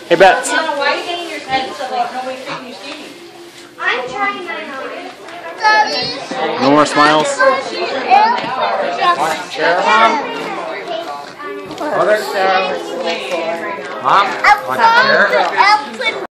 Hey, Bets. Why are you getting your head so like nobody's taking your seat? I'm trying my No more smiles? Mom? Want a chair?